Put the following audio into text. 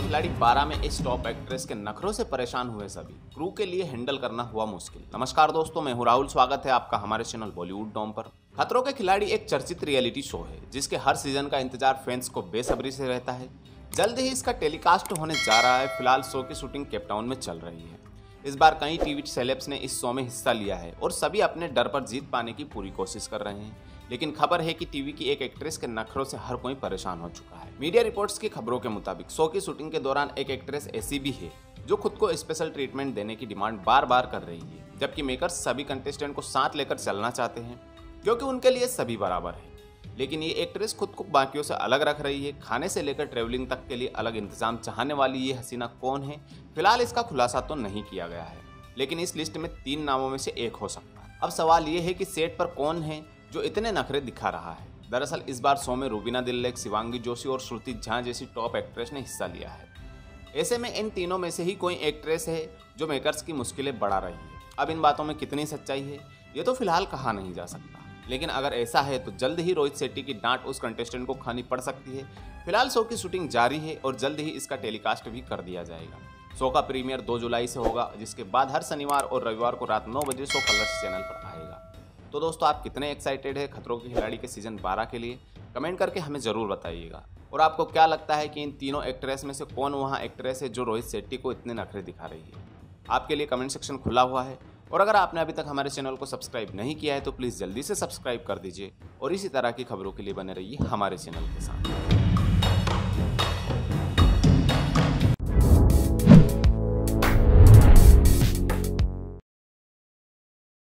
खिलाड़ी 12 में इस टॉप एक्ट्रेस के नखरों से परेशान हुए सभी क्रू के लिए हैंडल करना हुआ मुश्किल। नमस्कार दोस्तों, मैं हूं राहुल। स्वागत है आपका हमारे चैनल बॉलीवुड डॉम पर। खतरों के खिलाड़ी एक चर्चित रियलिटी शो है जिसके हर सीजन का इंतजार फैंस को बेसब्री से रहता है। जल्द ही इसका टेलीकास्ट होने जा रहा है। फिलहाल शो की शूटिंग केपटाउन में चल रही है। इस बार कई टीवी सेलेब्स ने इस शो में हिस्सा लिया है और सभी अपने डर पर जीत पाने की पूरी कोशिश कर रहे हैं। लेकिन खबर है कि टीवी की एक एक्ट्रेस के नखरों से हर कोई परेशान हो चुका है। मीडिया रिपोर्ट्स की खबरों के मुताबिक शो की शूटिंग के दौरान एक एक्ट्रेस ऐसी भी है जो खुद को स्पेशल ट्रीटमेंट देने की डिमांड बार बार कर रही है, जबकि मेकर्स सभी कंटेस्टेंट को साथ लेकर चलना चाहते हैं क्योंकि उनके लिए सभी बराबर है। लेकिन ये एक्ट्रेस खुद को बाकियों से अलग रख रही है। खाने से लेकर ट्रेवलिंग तक के लिए अलग इंतजाम चाहने वाली ये हसीना कौन है, फिलहाल इसका खुलासा तो नहीं किया गया है, लेकिन इस लिस्ट में 3 नामों में से एक हो सकता है। अब सवाल ये है कि सेट पर कौन है जो इतने नखरे दिखा रहा है। दरअसल इस बार शो में रूबीना दिलैक, शिवांगी जोशी और श्रुति झा जैसी टॉप एक्ट्रेस ने हिस्सा लिया है। ऐसे में इन तीनों में से ही कोई एक्ट्रेस है जो मेकर्स की मुश्किलें बढ़ा रही है। अब इन बातों में कितनी सच्चाई है ये तो फिलहाल कहा नहीं जा सकता, लेकिन अगर ऐसा है तो जल्द ही रोहित शेट्टी की डांट उस कंटेस्टेंट को खानी पड़ सकती है। फिलहाल शो की शूटिंग जारी है और जल्द ही इसका टेलीकास्ट भी कर दिया जाएगा। शो का प्रीमियर 2 जुलाई से होगा, जिसके बाद हर शनिवार और रविवार को रात 9 बजे शो कलर्स चैनल पर आएगा। तो दोस्तों, आप कितने एक्साइटेड है खतरों के खिलाड़ी के सीजन 12 के लिए? कमेंट करके हमें ज़रूर बताइएगा। और आपको क्या लगता है कि इन तीनों एक्ट्रेस में से कौन वहाँ एक्ट्रेस है जो रोहित शेट्टी को इतने नखरे दिखा रही है? आपके लिए कमेंट सेक्शन खुला हुआ है। और अगर आपने अभी तक हमारे चैनल को सब्सक्राइब नहीं किया है तो प्लीज़ जल्दी से सब्सक्राइब कर दीजिए और इसी तरह की खबरों के लिए बने रहिए हमारे चैनल के साथ।